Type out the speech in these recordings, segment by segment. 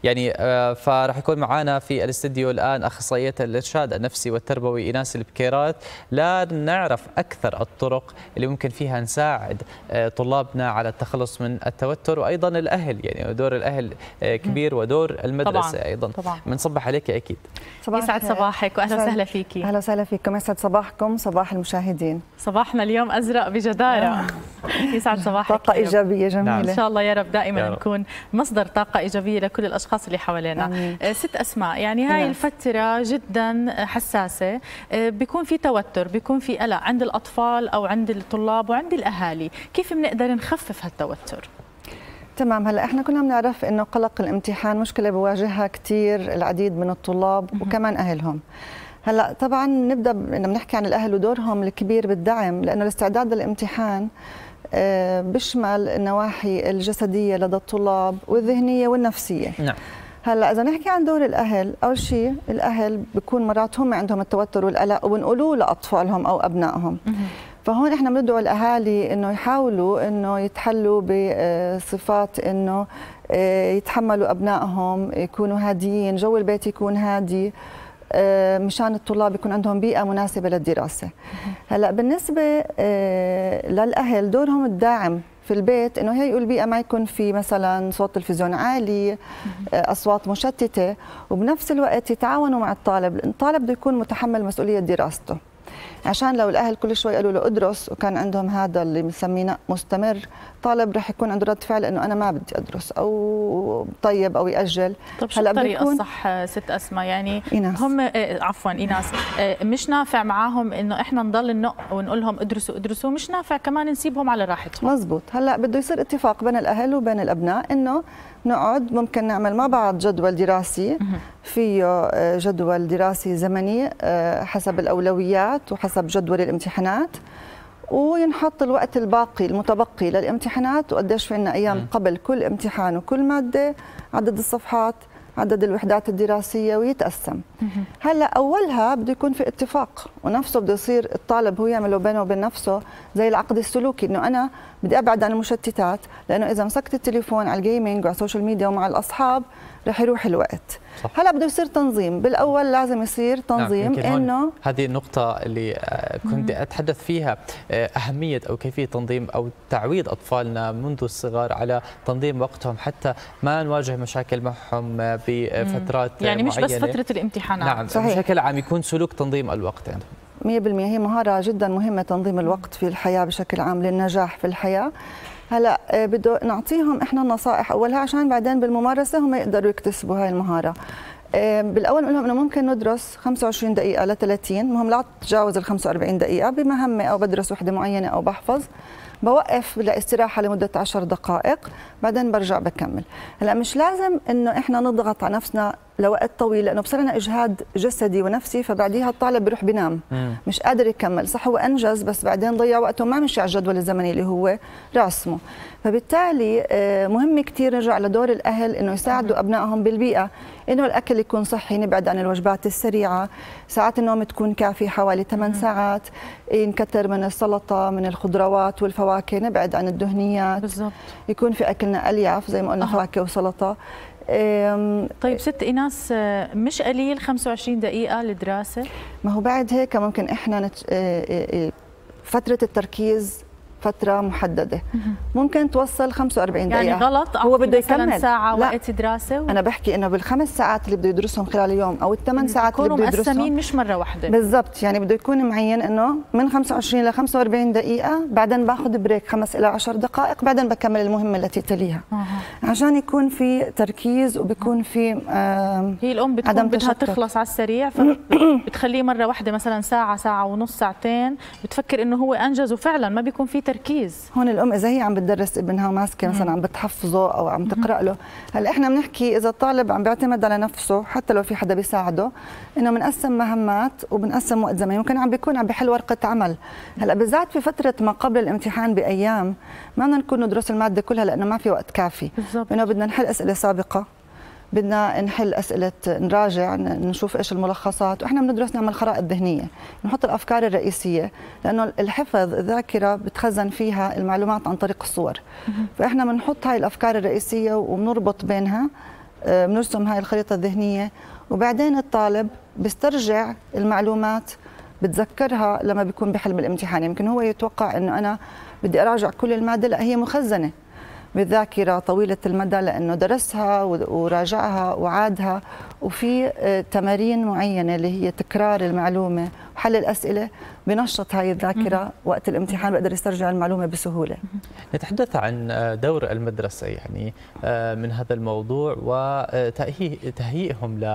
يعني فراح يكون معنا في الاستديو الآن أخصائية الإرشاد النفسي والتربوي إيناس البكيرات، لا نعرف أكثر الطرق اللي ممكن فيها نساعد طلابنا على التخلص من التوتر، وأيضا الأهل، يعني دور الأهل كبير ودور المدرسة طبعاً أيضا. بنصبح عليك أكيد. يسعد صباحك وأهلا وسهلا فيكي. أهلا وسهلا فيكم، يسعد صباحكم، صباح المشاهدين. صباحنا اليوم أزرق بجدارة. يسعد صباحك. طاقة إيجابية جميلة. نعم. إن شاء الله يا رب دائما نكون مصدر طاقة إيجابية لكل الأشخاص اللي حوالينا. ست أسماء، يعني هاي الفترة جدا حساسة، بيكون في توتر، بيكون في قلق عند الأطفال أو عند الطلاب وعند الأهالي، كيف بنقدر نخفف هالتوتر؟ تمام. هلا احنا كنا بنعرف انه قلق الامتحان مشكله بواجهها كثير العديد من الطلاب وكمان اهلهم. هلا طبعا نبدا انه بنحكي عن الاهل ودورهم الكبير بالدعم، لانه الاستعداد للامتحان بيشمل النواحي الجسديه لدى الطلاب والذهنيه والنفسيه. نعم. هلا اذا نحكي عن دور الاهل، اول شيء الاهل بيكون مرات هم عندهم التوتر والقلق وبنقولوه لاطفالهم او ابنائهم. فهون احنا بندعو الاهالي انه يحاولوا انه يتحلوا بصفات انه يتحملوا ابنائهم، يكونوا هاديين، جو البيت يكون هادي، مشان الطلاب يكون عندهم بيئه مناسبه للدراسه. هلا بالنسبه للاهل دورهم الداعم في البيت، انه هي البيئه ما يكون في مثلا صوت تلفزيون عالي، اصوات مشتته، وبنفس الوقت يتعاونوا مع الطالب. الطالب بده يكون متحمل مسؤوليه دراسته، عشان لو الاهل كل شوي قالوا له ادرس وكان عندهم هذا اللي بنسميه مستمر، طالب رح يكون عنده رد فعل انه انا ما بدي ادرس او طيب او ياجل. طب شو الطريقه الصح ست اسماء؟ يعني إيناس. هم عفوا ايناس، مش نافع معاهم انه احنا نضل ننق ونقول لهم ادرسوا ادرسوا، مش نافع كمان نسيبهم على راحتهم. مزبوط. هلا بده يصير اتفاق بين الاهل وبين الابناء انه نقعد، ممكن نعمل مع بعض جدول دراسي، فيه جدول دراسي زمني حسب الأولويات وحسب جدول الامتحانات، وينحط الوقت الباقي المتبقي للامتحانات، وقديش في عنا أيام قبل كل امتحان وكل مادة، عدد الصفحات، عدد الوحدات الدراسية، ويتقسم. هلا أولها بده يكون في اتفاق، ونفسه بده يصير الطالب هو يعمله بينه وبين نفسه زي العقد السلوكي، إنه أنا بدي أبعد عن المشتتات، لأنه إذا مسكت التليفون على الجيمنج وعلى السوشيال ميديا ومع الأصحاب رح يروح الوقت. صح. هلا بده يصير تنظيم، بالاول لازم يصير تنظيم. نعم. انه هذه النقطة اللي كنت اتحدث فيها، اهمية او كيفية تنظيم او تعويض اطفالنا منذ الصغر على تنظيم وقتهم، حتى ما نواجه مشاكل معهم بفترات يعني مش معينة. بس فترة الامتحانات. نعم صحيح. بشكل عام يكون سلوك تنظيم الوقت عندهم. 100% هي مهارة جدا مهمة، تنظيم الوقت في الحياة بشكل عام للنجاح في الحياة. هلا بده نعطيهم احنا النصائح اولها عشان بعدين بالممارسه هم يقدروا يكتسبوا هاي المهاره. بالاول نقول لهم انه ممكن ندرس 25 دقيقه ل 30، المهم لا تتجاوز ال 45 دقيقه بمهمه، او بدرس وحده معينه او بحفظ، بوقف لاستراحه لمده 10 دقائق، بعدين برجع بكمل. هلا مش لازم انه احنا نضغط على نفسنا لوقت طويل، لانه بصير لنا اجهاد جسدي ونفسي، فبعديها الطالب بيروح بينام مش قادر يكمل. صح هو انجز بس بعدين ضيع وقته، ما مشي على الجدول الزمني اللي هو رسمه. فبالتالي مهم كثير نرجع لدور الاهل انه يساعدوا ابنائهم بالبيئه، انه الاكل يكون صحي، نبعد عن الوجبات السريعه، ساعات النوم تكون كافيه حوالي 8 ساعات، نكتر من السلطه، من الخضروات والفواكه، نبعد عن الدهنيات. بالضبط. يكون في اكلنا الياف زي ما قلنا، فواكه وسلطه. طيب ست إيناس، مش قليل 25 دقيقة للدراسة؟ ما هو بعد هيك ممكن احنا فترة التركيز فترة محددة، ممكن توصل 45 دقيقة. يعني غلط هو بده يكمل ساعة وقت دراسة أنا بحكي إنه بالخمس ساعات اللي بده يدرسهم خلال اليوم أو ال8 ساعات اللي بده يدرسهم مقسمين مش مرة واحدة. بالضبط، يعني بده يكون معين إنه من 25 ل 45 دقيقة، بعدين باخذ بريك 5 إلى 10 دقائق، بعدين بكمل المهمة التي تليها، عشان يكون في تركيز وبيكون في هي الأم بتكون بدها تخلص على السريع، فبتخليه مرة واحدة مثلا ساعة، ساعة ونص، ساعتين، بتفكر إنه هو أنجز وفعلا ما بيكون في تركيز. هون الام اذا هي عم بتدرس ابنها وماسكه مثلا عم بتحفظه او عم تقرا له، هلا احنا بنحكي اذا الطالب عم بيعتمد على نفسه حتى لو في حدا بيساعده، انه بنقسم مهمات وبنقسم وقت زمني، ممكن عم بيكون عم بيحل ورقه عمل. هلا بالذات في فتره ما قبل الامتحان بايام ما بدنا نكون ندرس الماده كلها لانه ما في وقت كافي، انه بدنا نحل اسئله سابقه، بدنا نحل اسئله، نراجع، نشوف ايش الملخصات، واحنا بندرس نعمل خرائط ذهنيه، نحط الافكار الرئيسيه، لانه الحفظ الذاكره بتخزن فيها المعلومات عن طريق الصور، فاحنا بنحط هاي الافكار الرئيسيه وبنربط بينها بنرسم هاي الخريطة الذهنية، وبعدين الطالب بيسترجع المعلومات، بتذكرها لما بيكون بحل بالامتحان. يمكن هو يتوقع انه انا بدي اراجع كل المادة، لا، هي مخزنة بالذاكرة طويلة المدى لأنه درسها وراجعها وعادها، وفي تمارين معينة اللي هي تكرار المعلومة وحل الأسئلة بنشط هاي الذاكرة وقت الامتحان، بقدر يسترجع المعلومة بسهولة. نتحدث عن دور المدرسة يعني من هذا الموضوع وتهيئهم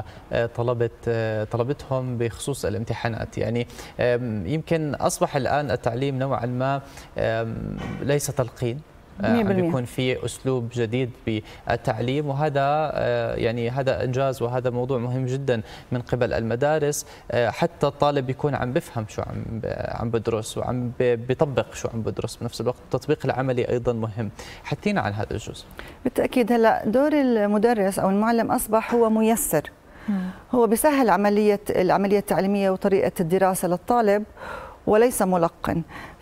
لطلبتهم بخصوص الامتحانات. يعني يمكن أصبح الآن التعليم نوعا ما ليس تلقين، بيكون في أسلوب جديد بالتعليم، وهذا يعني هذا إنجاز وهذا موضوع مهم جدا من قبل المدارس. حتى الطالب يكون عم بفهم شو عم بدرس وعم بيطبق شو عم بدرس بنفس الوقت. التطبيق العملي أيضا مهم. حكينا عن هذا الجزء. بالتأكيد هلا دور المدرس أو المعلم أصبح هو ميسر، هو بيسهل العملية التعليمية وطريقة الدراسة للطالب وليس ملقن.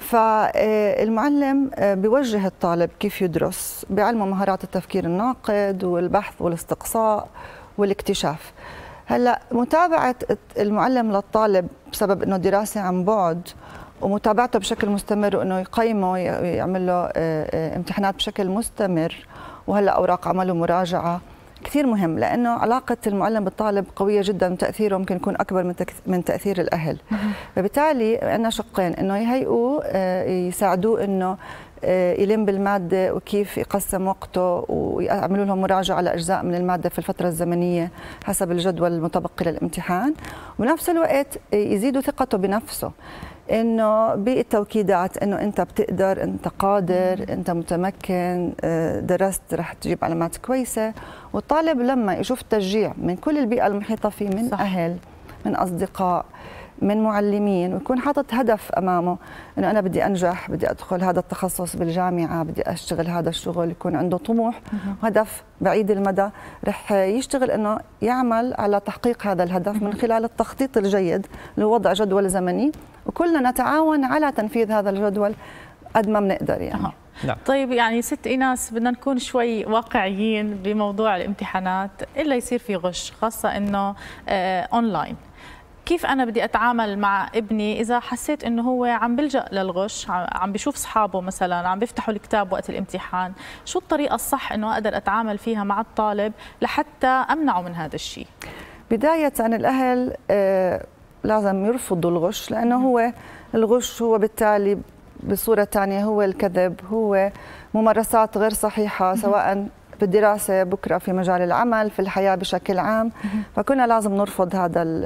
فالمعلم بيوجه الطالب كيف يدرس، بيعلمه مهارات التفكير الناقد والبحث والاستقصاء والاكتشاف. هلا متابعة المعلم للطالب بسبب انه دراسة عن بعد ومتابعته بشكل مستمر، وانه يقيمه ويعمل له امتحانات بشكل مستمر، وهلا اوراق عمل ومراجعة، كثير مهم، لأنه علاقة المعلم بالطالب قوية جدا، وتأثيره ممكن يكون أكبر من تأثير الأهل. فبالتالي عندنا شقين، إنه يهيئوه يساعدوه إنه يلم بالمادة وكيف يقسم وقته، ويعملوا لهم مراجعة على أجزاء من المادة في الفترة الزمنية حسب الجدول المتبقي للامتحان، وبنفس الوقت يزيدوا ثقته بنفسه، انه بالتوكيدات انه انت بتقدر، انت قادر، انت متمكن، درست رح تجيب علامات كويسه. والطالب لما يشوف تشجيع من كل البيئه المحيطه فيه، من صح. اهل، من اصدقاء، من معلمين، ويكون حاطط هدف امامه انه انا بدي انجح، بدي ادخل هذا التخصص بالجامعه، بدي اشتغل هذا الشغل، يكون عنده طموح وهدف بعيد المدى، رح يشتغل انه يعمل على تحقيق هذا الهدف من خلال التخطيط الجيد لوضع جدول زمني، وكلنا نتعاون على تنفيذ هذا الجدول قد ما بنقدر يعني. نعم. طيب يعني ست إيناس، بدنا نكون شوي واقعيين بموضوع الامتحانات، إلا يصير في غش، خاصة إنه أونلاين. كيف أنا بدي أتعامل مع ابني إذا حسيت إنه هو عم بلجأ للغش، عم بيشوف أصحابه مثلا عم بيفتحوا الكتاب وقت الامتحان؟ شو الطريقة الصح إنه أقدر أتعامل فيها مع الطالب لحتى أمنعه من هذا الشيء؟ بداية الأهل لازم يرفضوا الغش، لأنه هو الغش هو بالتالي بصورة ثانية هو الكذب، هو ممارسات غير صحيحة سواء في الدراسة، بكرة في مجال العمل، في الحياة بشكل عام. فكنا لازم نرفض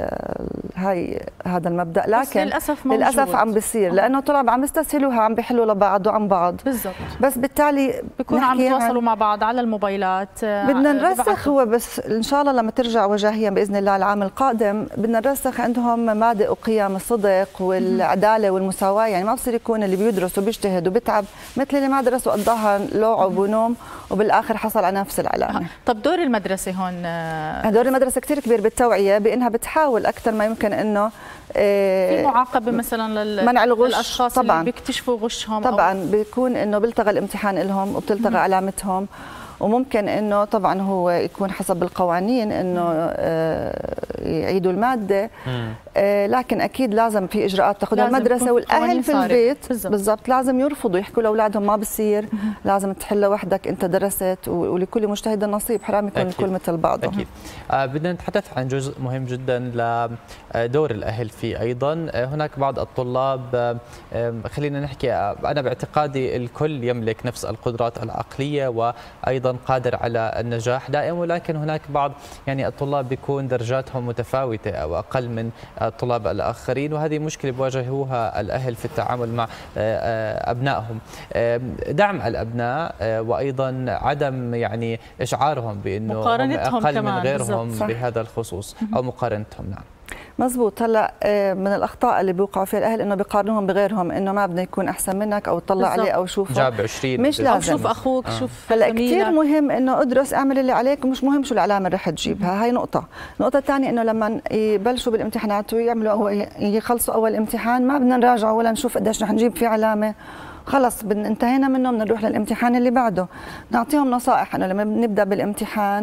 هذا المبدأ، لكن للأسف عم بيصير، لأنه طلاب عم يستسهلوها، عم بيحلوا لبعض وعن بعض بالضبط، بس بالتالي بيكونوا عم يتواصلوا مع بعض على الموبايلات. بدنا نرسخ، هو بس إن شاء الله لما ترجع وجاهيا بإذن الله العام القادم، بدنا نرسخ عندهم مبادئ وقيم الصدق والعدالة والمساواة. يعني ما بصير يكون اللي بيدرس وبيجتهد وبيتعب مثل اللي ما درس وقضاها لعب ونوم وبالآخر حصل على نفس العلامة. طب دور المدرسة هون؟ دور المدرسة كثير كبير بالتوعية، بأنها بتحاول أكثر ما يمكن إنه في معاقبة مثلا منع الغش، للأشخاص طبعا اللي بيكتشفوا غشهم. طبعا بيكون إنه بيلتغى الامتحان لهم وبتلتغى علامتهم، وممكن انه طبعا هو يكون حسب القوانين انه يعيدوا الماده، لكن اكيد لازم في اجراءات تاخذها المدرسه والاهل في البيت. بالضبط، لازم يرفضوا، يحكوا لاولادهم ما بصير، لازم تحل وحدك، انت درست، ولكل مجتهد نصيب، حرام يكون الكل مثل بعضه. اكيد. بدنا نتحدث عن جزء مهم جدا لدور الاهل فيه ايضا. هناك بعض الطلاب، خلينا نحكي، انا باعتقادي الكل يملك نفس القدرات العقليه وايضا قادر على النجاح دائم، ولكن هناك بعض يعني الطلاب بيكون درجاتهم متفاوته او اقل من الطلاب الاخرين، وهذه مشكله بيواجهوها الاهل في التعامل مع ابنائهم. دعم الابناء وايضا عدم يعني اشعارهم بانه هم اقل من غيرهم بهذا الخصوص او مقارنتهم. نعم مزبوط. هلا من الاخطاء اللي بيوقعوا فيها الاهل انه بيقارنوهم بغيرهم، انه ما بدنا يكون احسن منك او تطلع عليه او شوفه جاب 20 مش لازم، او شوف اخوك شوف. هلا كثير مهم انه ادرس، اعمل اللي عليك، ومش مهم شو العلامه اللي رح تجيبها. هاي نقطه. النقطه الثانيه انه لما يبلشوا بالامتحانات ويعملوا يخلصوا اول امتحان، ما بدنا نراجع ولا نشوف قديش رح نجيب فيه علامه، خلص انتهينا منه، بدنا نروح للامتحان اللي بعده. نعطيهم نصائح انه لما نبدا بالامتحان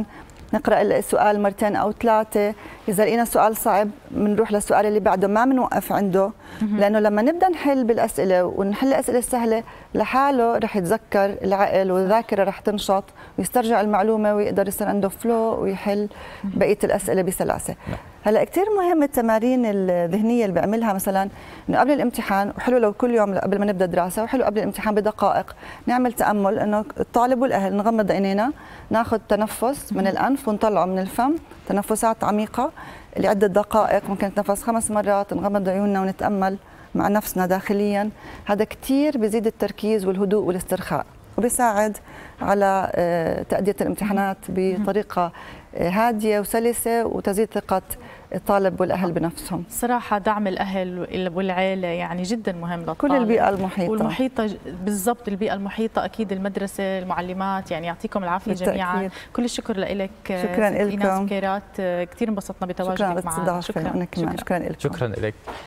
نقرأ السؤال مرتين أو ثلاثة. إذا لقينا سؤال صعب بنروح للسؤال اللي بعده، ما بنوقف عنده، لأنه لما نبدأ نحل بالأسئلة ونحل أسئلة سهلة لحاله رح يتذكر العقل والذاكرة رح تنشط ويسترجع المعلومة ويقدر يصير عنده فلو ويحل بقية الأسئلة بسلاسة. هلا كثير مهم التمارين الذهنية اللي بعملها مثلا إنه قبل الامتحان، وحلو لو كل يوم قبل ما نبدأ دراسة، وحلو قبل الامتحان بدقائق نعمل تأمل، إنه الطالب والأهل نغمض عينينا، ناخذ تنفس من الأنف ونطلعه من الفم، تنفسات عميقة لعدة دقائق، ممكن نتنفس 5 مرات، نغمض عيوننا ونتأمل مع نفسنا داخليا. هذا كثير بيزيد التركيز والهدوء والاسترخاء، وبيساعد على تأدية الامتحانات بطريقة هادية وسلسة وتزيد ثقة الطالب والأهل بنفسهم. صراحة دعم الأهل والعائلة يعني جدا مهم للطالب، كل البيئة المحيطة والمحيطة بالضبط، البيئة المحيطة أكيد، المدرسة، المعلمات، يعني يعطيكم العافية جميعا. كل الشكر لك. شكرا لكم. إيناس بكيرات، كثير انبسطنا بتواجدك معنا. شكرا لك. شكرا لك.